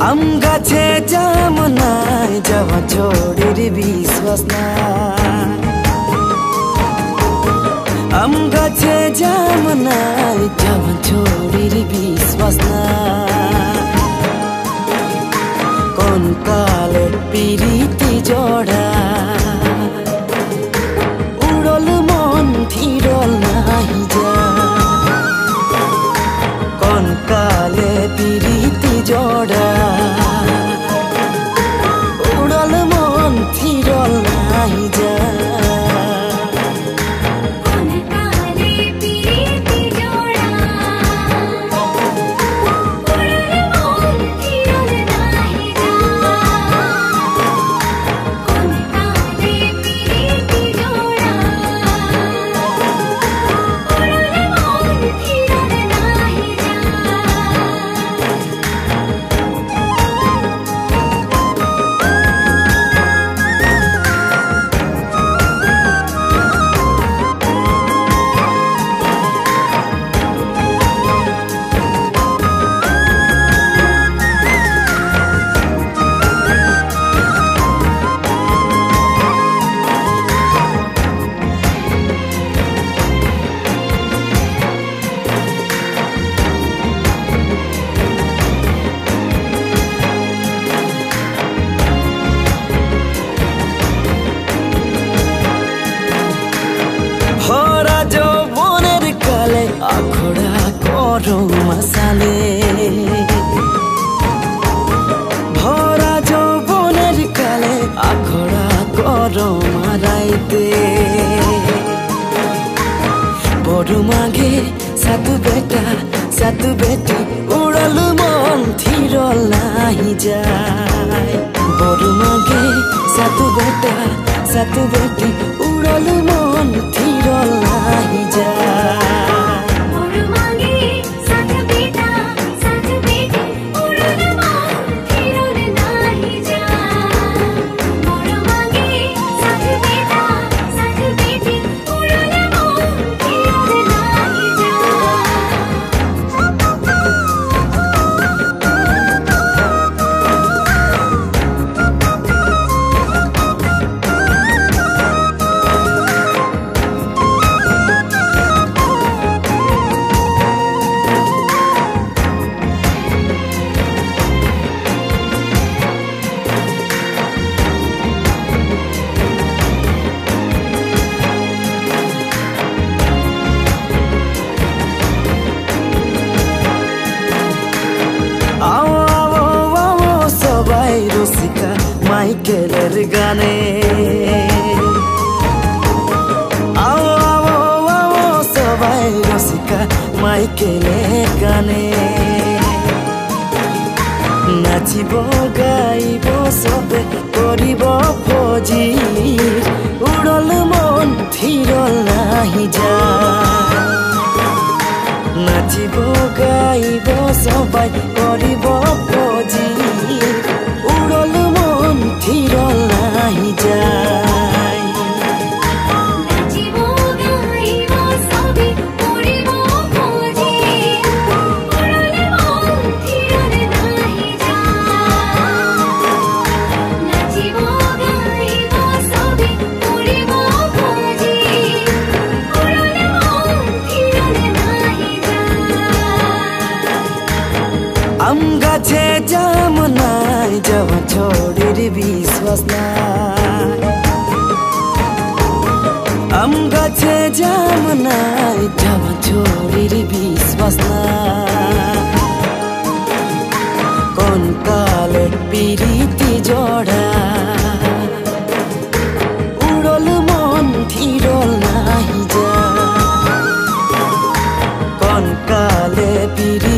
आम गाछे जाम नाई जब छोडेर विश्वास नाई आम गाछे जाम नाई जब छोडेर विश्वास नाई कोन काले पिरिति जोडा उडल मन थिरल नाही जा कोन काले पिरिति जोडा उडल मन थिरल नाही जा आखोड़ा करो मसाले भरा जो बोनेर काले आखोड़ा करो माराइते बड़ो मागे सातु बेटी उड़ल मन थिरल नाही जाय बड़ो मागे सातु बेटी उड़ल मन थिरल नाही जाय মাইকেলের গানে আও আও আও সবাই রসিকা মাইকেলের গানে নাচিব গাইব সবে করিব ফজি উড়ল মন থিরল নাহি যায় নাচিব গাইব সবাই করিব ফজি উড়ল মন থিরল নাহি যায় নাচিব গাইব সবে করিব ফজি উড়ল মন থিরল নাহি যায় নাচিব গাইব সবে করিব ফজি উড়ল মন থিরল নাহি যায় আম গাছে জাম নাই जब छोडेर विश्वास नाई आम गाछे जाम नाई जब छोडेर विश्वास नाई कोन काले पिरिति जोडा उडल मन थिरल नाही जा कोन काले पिरिति